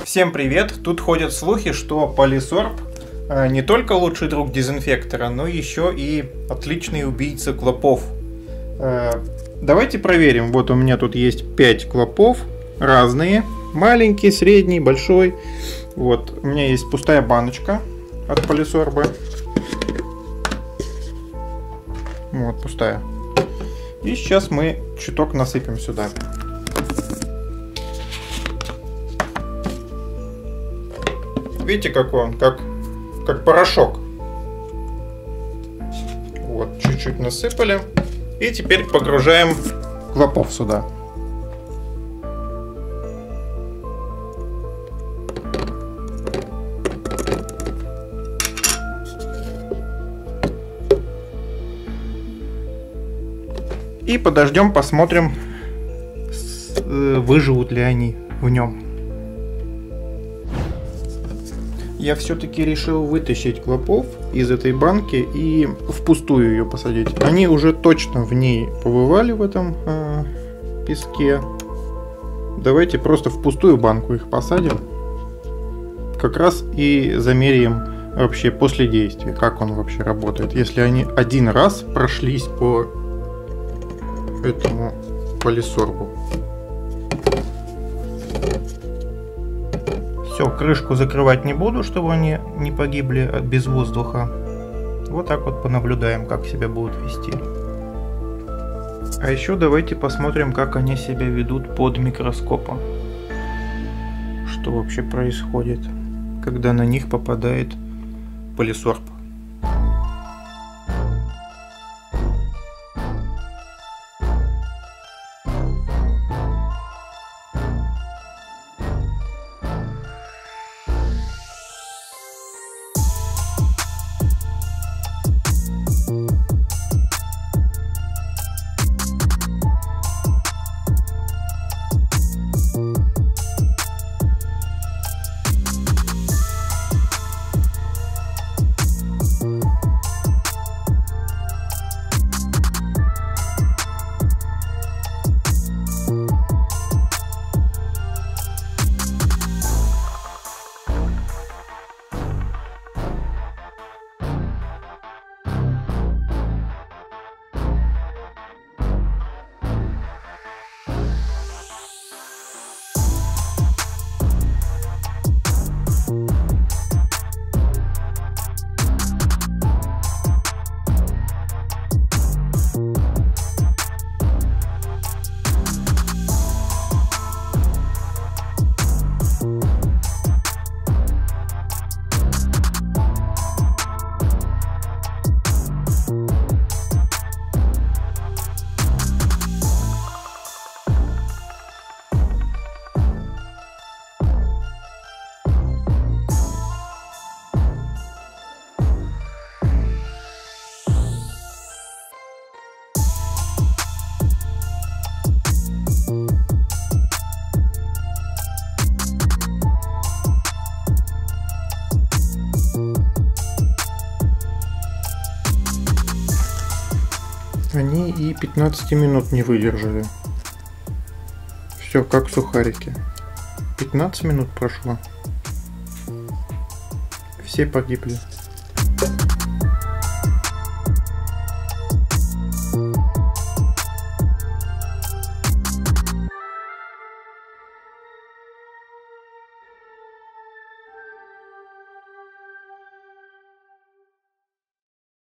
Всем привет! Тут ходят слухи, что полисорб не только лучший друг дезинфектора, но еще и отличный убийца клопов. Давайте проверим. Вот у меня тут есть 5 клопов разные. Маленький, средний, большой. Вот у меня есть пустая баночка от полисорба. Вот пустая. И сейчас мы чуток насыпем сюда. Видите, какой он? Как порошок. Вот, чуть-чуть насыпали. И теперь погружаем клопов сюда. И подождем, посмотрим, выживут ли они в нем. Я все-таки решил вытащить клопов из этой банки и впустую ее посадить. Они уже точно в ней побывали, в этом песке. Давайте просто в пустую банку их посадим. Как раз и замеряем вообще после действия, как он вообще работает. Если они один раз прошлись по этому полисорбу. Все, крышку закрывать не буду, чтобы они не погибли без воздуха. Вот так вот понаблюдаем, как себя будут вести. А еще давайте посмотрим, как они себя ведут под микроскопом. Что вообще происходит, когда на них попадает полисорб. Они и 15 минут не выдержали. Все как сухарики. 15 минут прошло. Все погибли.